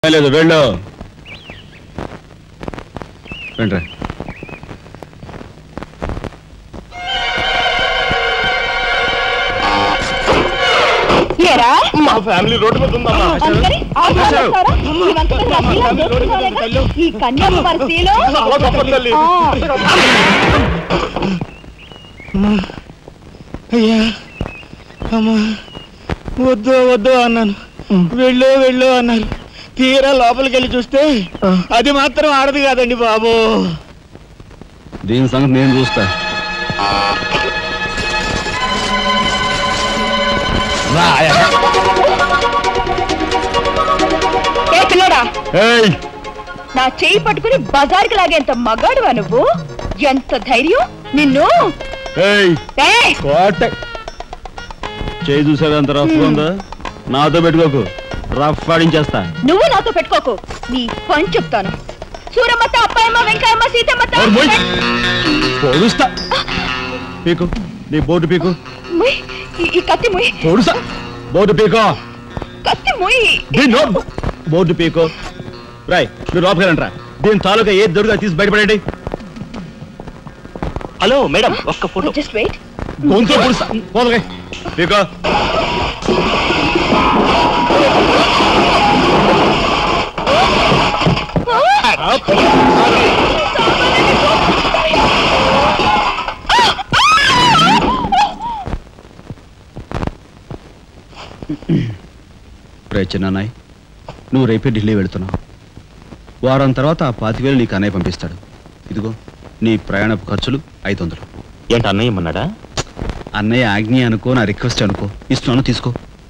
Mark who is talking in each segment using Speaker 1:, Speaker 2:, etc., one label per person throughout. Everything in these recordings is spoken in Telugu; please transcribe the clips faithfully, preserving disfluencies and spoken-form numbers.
Speaker 1: లేదు వెళ్ళు వెంట్రా
Speaker 2: మా ఫ్యామిలీ రోడ్డు మీద ఉందమ్మా.
Speaker 3: ఈ కన్యాకుమారి
Speaker 4: అయ్యా అమ్మా వద్దు వద్దు అన్నాను, వెళ్ళు వెళ్ళు అన్నారు. తీరా లోపలికి వెళ్ళి చూస్తే అది మాత్రం ఆడదు కాదండి బాబు.
Speaker 1: దీని సంగతి నేను చూస్తా.
Speaker 3: నా చెయ్యి పట్టుకుని బజార్కి లాగేంత మగాడువా నువ్వు? ఎంత ధైర్యం నిన్ను!
Speaker 1: చేయి చూసావు ఎంత రఫ్ ఉందా? నాతో పెట్టుకోకు, రఫ్ ఆడించేస్తా.
Speaker 3: నువ్వు నాతో పెట్టుకోకు, నీ పని చెప్తాను. సూరమ్మత, అప్పాయమ్మ, వెంకాయమ్మ, సీతమ్మత
Speaker 1: పొడుస్తా. పీకు నీ బోటు పీకు.
Speaker 3: ఈ కత్తి ముయ్.
Speaker 1: పొడుస్తా. బోటు పీకో.
Speaker 3: కత్తి ముయ్.
Speaker 1: బోటు పీకో. రాయ్ మీరు లోపకెళ్ళంట్రా. దీని తాలూకా ఏ దొరుకుతా తీసి బయటపడండి.
Speaker 2: హలో మేడం, ఒక్క ఫోటో.
Speaker 3: Just wait.
Speaker 1: గొంతు పొడుస్తా. పోదలే పీకో. చిన్నాయ్, నువ్వు రేపే ఢిల్లీ వెళుతున్నావు. వారం తర్వాత ఆ పాతివేలు నీకు అన్నయ్య పంపిస్తాడు. ఇదిగో నీ ప్రయాణపు ఖర్చులు ఐదు వందలు.
Speaker 2: ఏంటి అన్నయ్య ఏమన్నాడా?
Speaker 1: అన్నయ్య ఆజ్ఞ అనుకో, నా రిక్వెస్ట్ అనుకో. ఇస్తున్నాను, తీసుకో.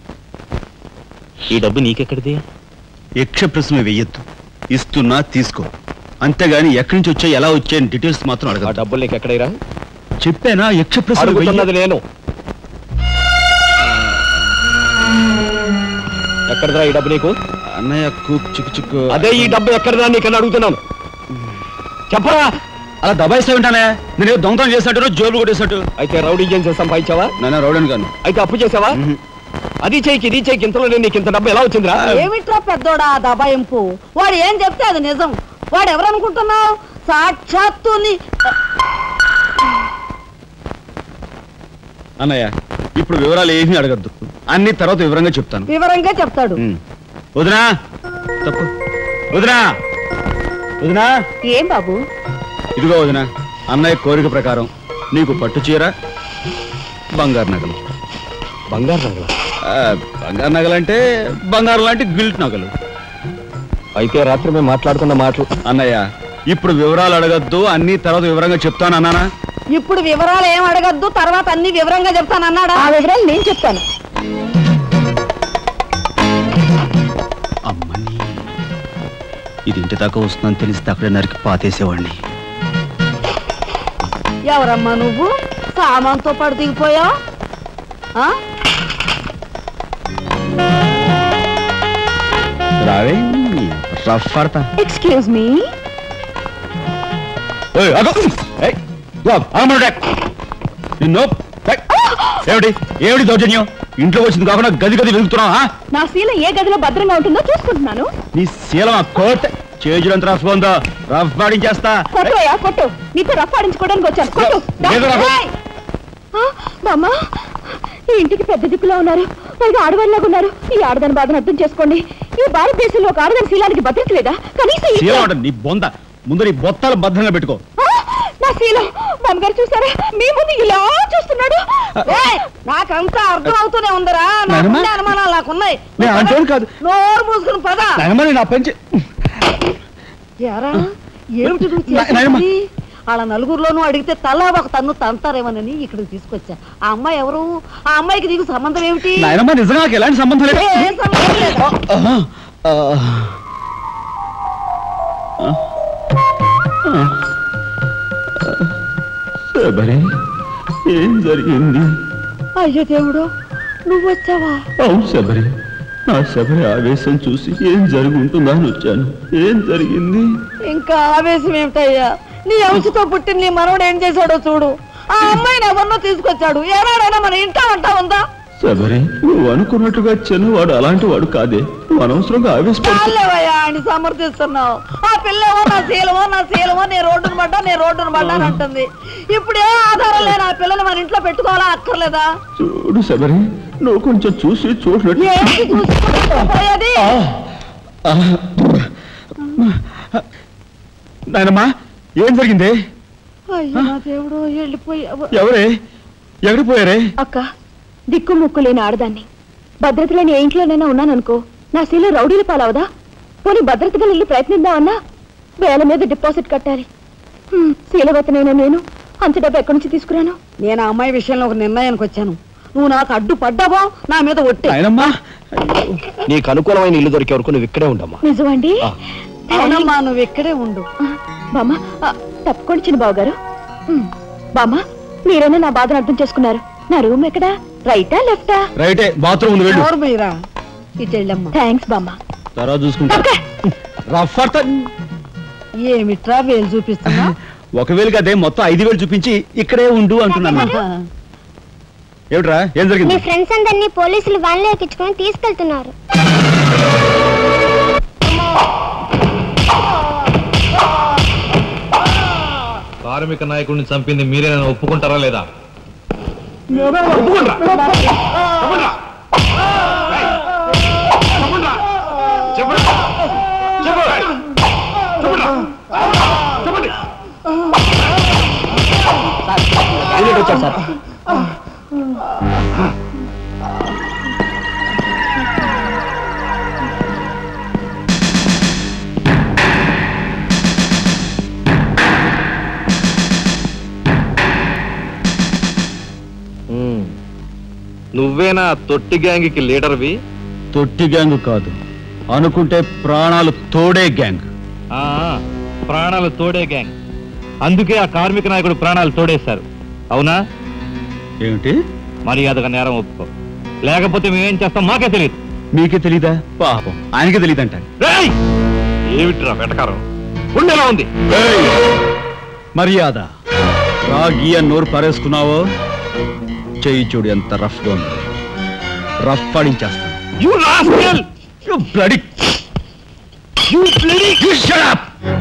Speaker 2: ఈ డబ్బు నీకెక్కడిది?
Speaker 1: యక్ష ప్రశ్న వెయ్యొద్దు. ఇస్తున్నా, తీసుకో. అంతేగాని ఎక్కడి నుంచి వచ్చాయి, ఎలా వచ్చాయని డీటెయిల్స్ మాత్రం అడగ.
Speaker 2: డబ్బులు నీకు ఎక్కడైరా?
Speaker 1: చెప్పానా? యక్ష ప్రశ్న
Speaker 2: నేను ఎక్కడదా ఈ డబ్బు నీకు?
Speaker 1: అన్నయ్య కుక్ చిక్కు చిక్కు.
Speaker 2: అదే ఈ డబ్బు ఎక్కడదా నీకన్నా అడుగుతున్నాను, చెప్పరా.
Speaker 1: అలా దబాయిస్తా ఉంటానే. నేను దొంగతనం చేసినట్టు, జోబులు కొట్టేసినట్టు.
Speaker 2: అయితే రౌడీ చేసి సంపాదించావా?
Speaker 1: నాన్న రౌడీని కాను.
Speaker 2: అయితే అప్పు చేసావా? అది చేయికి ఇది చేయికి ఇంతలో నీకు ఇంత డబ్బు ఎలా వచ్చిందిరా?
Speaker 5: ఏమిట్రా పెద్దోడా దబాయింపు? వాడు ఏం చెప్తే అది నిజం. వాడు ఎవరనుకుంటున్నావు? సాక్షాత్తు
Speaker 1: అన్నయ్య, ఇప్పుడు వివరాలు ఏమీ అడగద్దు, అన్ని తర్వాత వివరంగా చెప్తాను.
Speaker 5: వివరంగా చెప్తాడు.
Speaker 1: వదినా తప్పు. వదినా వదినా.
Speaker 3: ఏం బాబు?
Speaker 1: ఇదిగో వదినా, అన్నయ్య కోరిక ప్రకారం నీకు పట్టు చీర, బంగారు నగలు.
Speaker 2: బంగారు నగలు?
Speaker 1: బంగారు నగలంటే బంగారు లాంటి గిల్ట్ నగలు.
Speaker 2: అయితే రాత్రి మేము మాట్లాడుకున్న మాటలు.
Speaker 1: అన్నయ్య, ఇప్పుడు వివరాలు అడగద్దు, అన్ని తర్వాత వివరంగా చెప్తాను అన్నానా?
Speaker 5: ఇప్పుడు వివరాలు ఏం అడగద్దు, తర్వాత అన్ని వివరంగా చెప్తాను అన్నాడా?
Speaker 3: ఆ వివరాలు నేను చెప్తాను.
Speaker 1: అమ్మని, ఇది ఇంటి దాకా వస్తుందని తెలిస్తే అక్కడే నరికి పాతేసేవాడిని.
Speaker 5: ఎవరమ్మా నువ్వు? సామాన్తో పాటు దిగిపోయా?
Speaker 1: రావే రఫ్ పడతా.
Speaker 3: Excuse me.
Speaker 1: ఏమిటి ఏమిటి దౌర్జన్యం? ఇంట్లో వచ్చింది కాకుండా గది గది వెతుకుతున్నావా?
Speaker 3: నా శీలం ఏ గదిలో భద్రంగా ఉంటుందో చూసుకుంటున్నాను.
Speaker 1: నీ శీలం ఆ కోట్ చేజులంత రఫ్ ఉందో, రఫ్ ఆడించేస్తా.
Speaker 3: కొట్టుయా కొట్టు, నీతో రఫ్ ఆడించుకోవడానికి వచ్చాను. కొట్టు. బామ్మ, ఈ ఇంటికి పెద్ద దిక్కులో ఉన్నారు, పైగా ఆడవాళ్ళలాగా ఉన్నారు. ఈ ఆడదాని బాధను అర్థం చేసుకోండి. ఈ భారతదేశంలో ఒక ఆడదాని శీలానికి భద్రత లేదా? కనీసం
Speaker 1: నీ బొంద ముందు నీ బొత్తాలు భద్రంగా పెట్టుకో.
Speaker 3: నా శీలం మామగారు చూసారా, మీ ముందు ఇలా చూస్తున్నాడు.
Speaker 5: నాకంతా అర్థం అవుతూనే ఉందరా. అనుమానాలు నాకున్నాయి. నోరు మూసుకుని పద. ఏమిటి వాళ్ళ నలుగురులోనూ అడిగితే తలా ఒక తన్ను తంతారేమోనని ఇక్కడికి తీసుకొచ్చా. ఆ అమ్మాయి ఎవరు? ఆ అమ్మాయికి నీకు సంబంధం ఏమిటి?
Speaker 1: నిజంగా ఎలాంటి సంబంధం లేదు.
Speaker 5: ఏం సంబంధం లేదు.
Speaker 1: ఏం జరిగింది?
Speaker 5: అయ్యో దేవుడు, నువ్వు వచ్చావా?
Speaker 1: అవును శబరి, నా శబరి ఆవేశం చూసి ఏం జరుగుంటుందా అని వచ్చాను. ఏం జరిగింది?
Speaker 5: ఇంకా ఆవేశం ఏమిటయ్యా? నీ అంశతో పుట్టిన నీ మనవడు ఏం చేశాడో చూడు. ఆ అమ్మాయిని ఎవరినో తీసుకొచ్చాడు. ఏనాడైనా మన ఇంటా అంటా ఉందా?
Speaker 1: సబరి నువ్వు అనుకున్నట్టుగా చిన్నవాడు అలాంటి వాడు కాదే. నువ్వు అనవసరంగా ఆవేశపడు.
Speaker 5: అని సమర్థిస్తున్నావు. ఆ పిల్లవో నా శీలమో నా శీలమో నేను రోడ్డును పడ్డా నేను రోడ్డును పడ్డా అని అంటుంది. ఇప్పుడు ఏ ఆధారం లేని ఆ పిల్లలు మన ఇంట్లో పెట్టుకోవాలా అక్కర్లేదా?
Speaker 1: చూడు సబరి, నువ్వు కొంచెం చూసి చూసినట్టు.
Speaker 5: ఏంటి చూసిపోయేది?
Speaker 1: నాయనమ్మా, ఏం జరిగింది?
Speaker 5: అయ్యో నా దేవుడు, వెళ్ళిపోయావు.
Speaker 1: ఎవరే ఎక్కడికి పోయారే?
Speaker 3: అక్క, దిక్కు ముక్కు లేని ఆడదాన్ని. భద్రత లేని ఏ ఇంట్లోనైనా ఉన్నాననుకో, నా శీల రౌడీల పాలవదా? పోనీ భద్రతగా ఇల్లు ప్రయత్నిద్దామన్నా వేల మీద డిపాజిట్ కట్టాలి. శీలవతనైనా నేను అంత డబ్బు ఎక్కడి నుంచి తీసుకురాను?
Speaker 5: నేను ఆ అమ్మాయి విషయంలో ఒక నిర్ణయానికి వచ్చాను. నువ్వు నాకు అడ్డు పడ్డావో నా మీద ఒట్టి.
Speaker 1: నాయనమ్మా,
Speaker 2: నీకు అనుకూలమైన ఇల్లు దొరికే వరకు నువ్వు ఇక్కడే ఉండమ్మా.
Speaker 3: నిజమండి?
Speaker 5: అవునమ్మా, నువ్వు ఇక్కడే ఉండు.
Speaker 3: బామ్మ, తప్పుకోండి చిన్న బాబు గారు. బామ్మ, మీరైనా నా బాధను అర్థం చేసుకున్నారు. నా రూమ్ ఎక్కడా? రైటా లెఫ్టా?
Speaker 1: రైటే, బాత్రూమ్ వెళ్ళు.
Speaker 5: ఎవరు మీరా? ఇటు వెళ్ళమ్మా.
Speaker 3: థ్యాంక్స్ బామ్మ.
Speaker 1: తర్వాత చూసుకుంటా. రఫ్
Speaker 5: ఏమిట్రా వేలు చూపిస్తున్నా?
Speaker 1: ఒకవేళ కదే మొత్తం ఐదు వేలు చూపించి ఇక్కడే ఉండు అంటున్నాను. ఏమిట్రా, ఏం జరిగింది?
Speaker 6: మీ ఫ్రెండ్స్ అందరినీ పోలీసులు వ్యాన్లో ఎక్కించుకొని తీసుకెళ్తున్నారు.
Speaker 7: కార్మిక నాయకుడిని చంపింది మీరేనా ఒప్పుకుంటారా లేదా?
Speaker 2: వచ్చారు సార్.
Speaker 7: నువ్వేనా తొట్టి గ్యాంగ్కి లీడర్వి?
Speaker 1: తొట్టి గ్యాంగ్ కాదు, అనుకుంటే ప్రాణాలు తోడే గ్యాంగ్.
Speaker 7: ఆ ప్రాణాలు తోడే గ్యాంగ్. అందుకే ఆ కార్మిక నాయకుడు ప్రాణాలు తోడేశారు. అవునా?
Speaker 1: ఏమిటి?
Speaker 7: మర్యాదగా నేరం ఒప్పుకో, లేకపోతే మేమేం చేస్తాం మాకే తెలియదు.
Speaker 1: మీకే తెలీదా? పాపం ఆయనకే తెలియదంట.
Speaker 7: ఏమిట్రా వెటకారం? ఉండేలా ఉంది.
Speaker 1: మర్యాద రాగి అని నోరు పారేసుకున్నావో చెయ్యి చూడు ఎంత రఫ్ గా ఉంది. రఫ్ పడించేస్తాను.
Speaker 7: You rascal!
Speaker 1: You bloody...
Speaker 7: You bloody...
Speaker 1: You shut up!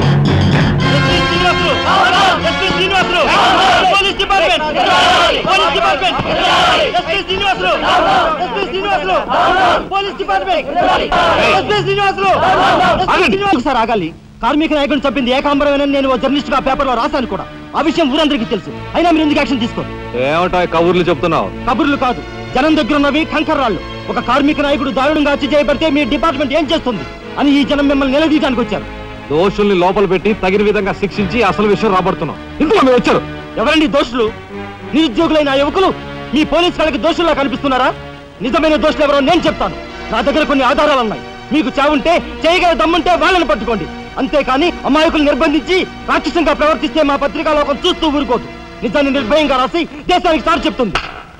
Speaker 4: Police department police department SP Srinivasarao SP Srinivasarao police department SP Srinivasarao sir ఆగాలి. కార్మిక నాయకుడిని చంపింది ఏకాంబరమేనని నేను జర్నలిస్ట్ గా పేపర్ లో రాశాను కూడా. ఆ విషయం ఊరందరికీ తెలుసు. అయినా మీరు ఎందుకు యాక్షన్ తీసుకోరు?
Speaker 7: ఏమంటా కబుర్లు చెప్తున్నావు?
Speaker 4: కబుర్లు కాదు, జనం దగ్గర ఉన్నవి కంకర్రాళ్ళు. ఒక కార్మిక నాయకుడు దారుణంగా హత్య చేయబడితే మీ డిపార్ట్మెంట్ ఏం చేస్తుంది అని ఈ జనం మిమ్మల్ని నిలదీయడానికి వచ్చారు.
Speaker 7: దోషుల్ని లోపల పెట్టి తగిన విధంగా శిక్షించి అసలు విషయం రాబడుతున్నాం. ఇందులో మీరు వచ్చారు.
Speaker 4: ఎవరండి దోషులు? నిరుద్యోగులైన యువకులు మీ పోలీసు వాళ్ళకి దోషుల్లా కనిపిస్తున్నారా? నిజమైన దోషులు ఎవరో నేను చెప్తాను. నా దగ్గర కొన్ని ఆధారాలు ఉన్నాయి. మీకు చావుంటే చేయగల దమ్ముంటే వాళ్ళని పట్టుకోండి. అంతేకాని అమాయకులు నిర్బంధించి రాక్షసంగా ప్రవర్తిస్తే మా పత్రికా లోకం చూస్తూ ఊరుకోదు. నిజాన్ని నిర్భయంగా రాసి దేశానికి సార్ చెప్తుంది.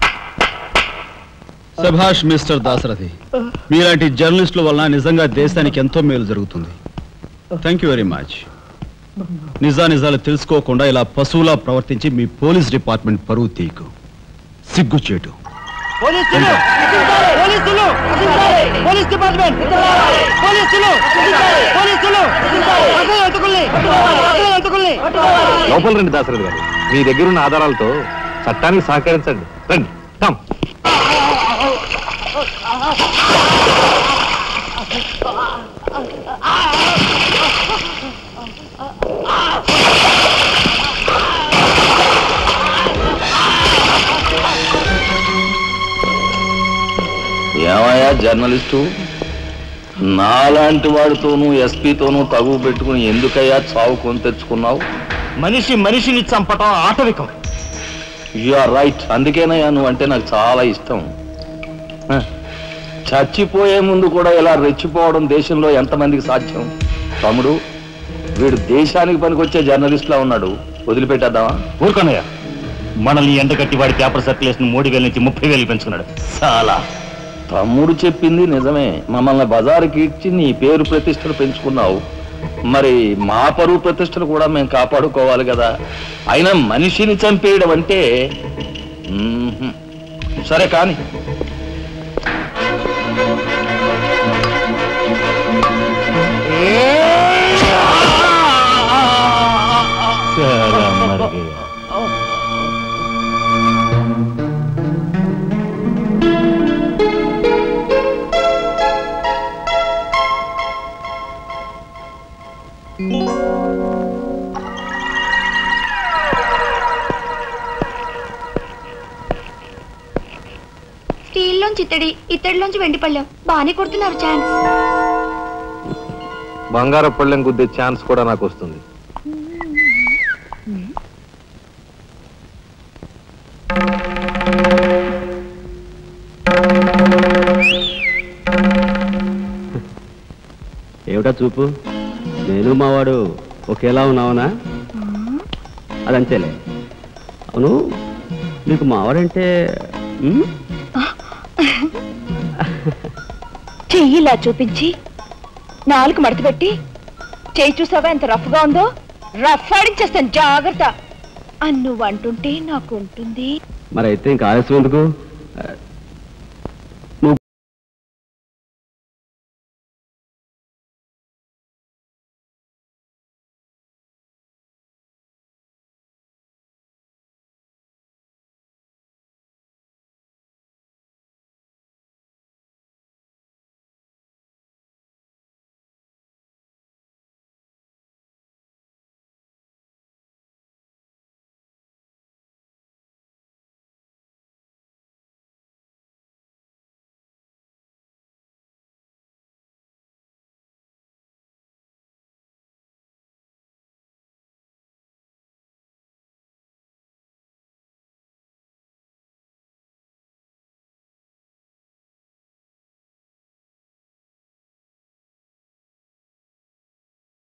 Speaker 1: సభాష్ మిస్టర్ దాశరథి, మీలాంటి జర్నలిస్టుల వలన నిజంగా దేశానికి ఎంతో మేలు జరుగుతుంది. Thank you very much. నిజా నిజాలు తెలుసుకోకుండా ఇలా పశువులా ప్రవర్తించి మీ పోలీస్ డిపార్ట్మెంట్ పరువు తీకు. సిగ్గుచేటు.
Speaker 4: పోలీసులు పోలీసులు పోలీస్ డిపార్ట్మెంట్ పోలీసులు పోలీసులు
Speaker 7: లోపల రండి దాశరథి గారు. మీ దగ్గరున్న ఆధారాలతో చట్టానికి సహకరించండి. రండి. కమ్.
Speaker 8: ఏమయ్యా జర్నలిస్టు, నాలాంటి వాడితోనూ ఎస్పీతోనూ తగువ పెట్టుకుని ఎందుకయ్యా చావు కొని తెచ్చుకున్నావు?
Speaker 4: మనిషి మనిషిని చంపటం ఆటవికం.
Speaker 8: You are right. అందుకేనయ్యా నువ్వు అంటే నాకు చాలా ఇష్టం. చచ్చిపోయే ముందు కూడా ఇలా రెచ్చిపోవడం దేశంలో ఎంతమందికి సాధ్యం? తమ్ముడు, వీడు దేశానికి పనికొచ్చే జర్నలిస్ట్లా ఉన్నాడు. వదిలిపెట్టేద్దామా?
Speaker 2: ఊరుకోనయ్యా, మనల్ని ఎండగట్టి వాడి పేపర్ సర్క్యులేషన్ మూడు వేల నుంచి ముప్పై వేలు పెంచుకున్నాడు.
Speaker 8: చాలా తమ్ముడు చెప్పింది నిజమే. మమ్మల్ని బజారుకి ఇచ్చి నీ పేరు ప్రతిష్టలు పెంచుకున్నావు. మరి మా పరువు ప్రతిష్టలు కూడా మేము కాపాడుకోవాలి కదా. అయినా మనిషిని చంపేయడం అంటే సరే కానీ
Speaker 7: అలాగే
Speaker 3: స్టీల్లోంచి ఇత్తడి ఇత్తడిలోంచి వెండి పళ్ళెం బాగానే కొడుతున్నారు ఛాన్స్.
Speaker 7: బంగార పళ్ళెం గుద్దే ఛాన్స్ కూడా నాకు వస్తుంది.
Speaker 9: ఏమిటా చూపు? నేను మావాడు ఒకేలా ఉన్నావునా? అదంతేలే. అవును, నీకు మావాడంటే
Speaker 3: చెయ్యిలా చూపించి నాలుగు మడత పెట్టి చెయ్యి చూసావా ఎంత రఫ్ గా ఉందో? రఫ్ ఆడించేస్తాను, జాగ్రత్త అని నువ్వు అంటుంటే నాకు ఉంటుంది.
Speaker 9: మరైతే ఇంకా ఆలస్యం ఎందుకు?